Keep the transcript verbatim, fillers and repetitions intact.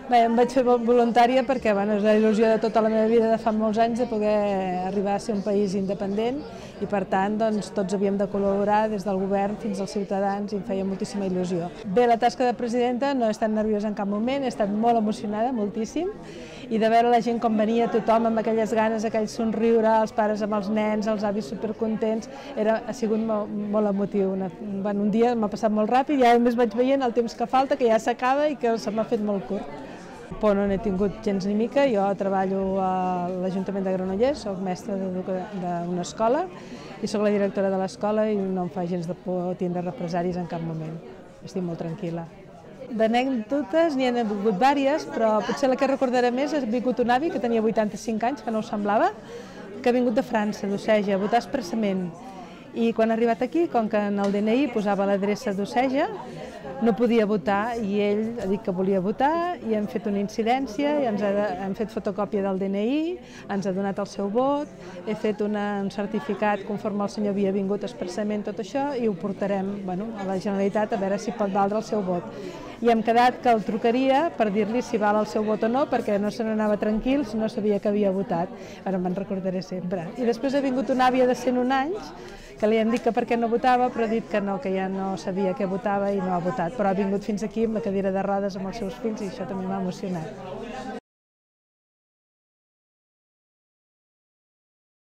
Bé, em vaig fer voluntària perquè bueno, és la il·lusió de tota la meva vida de fa molts anys de poder arribar a ser un país independent i per tant doncs, tots havíem de col·laborar des del govern fins als ciutadans i em feia moltíssima il·lusió. Bé, la tasca de presidenta no he estat nerviosa en cap moment, he estat molt emocionada, moltíssim, i de veure la gent com venia, tothom amb aquelles ganes, aquell somriure, els pares amb els nens, els avis supercontents, era, ha sigut molt, molt emotiu. Una, bueno, un dia m'ha passat molt ràpid i a més vaig veient el temps que falta, que ja s'acaba i que se m'ha fet molt curt. Por no n'he tingut gens ni mica, jo treballo a l'Ajuntament de Granollers, soc mestra d'una escola i soc la directora de l'escola i no em fa gens de por tindre represaris en cap moment, estic molt tranquil·la. D'anècdotes n'hi ha hagut diverses, però potser la que recordaré més ha vingut un avi que tenia vuitanta-cinc anys, que no ho semblava, que ha vingut de França, d'Oceja, a votar expressament. I quan ha arribat aquí, com que en el D N I posava l'adreça d'Oceja, no podia votar i ell ha dit que volia votar i hem fet una incidència i ens ha, hem fet fotocòpia del D N I, ens ha donat el seu vot, he fet una, un certificat conforme el senyor havia vingut expressament tot això i ho portarem bueno, a la Generalitat a veure si pot valdre el seu vot. I hem quedat que el trucaria per dir-li si val el seu vot o no, perquè no se n'anava tranquil si no sabia que havia votat. Ara me'n recordaré sempre. I després ha vingut una àvia de cent un anys que li hem dit que per què no votava, però ha dit que no, que ja no sabia què votava i no ha votat. Però ha vingut fins aquí amb la cadira de rodes amb els seus fills i això també m'ha emocionat.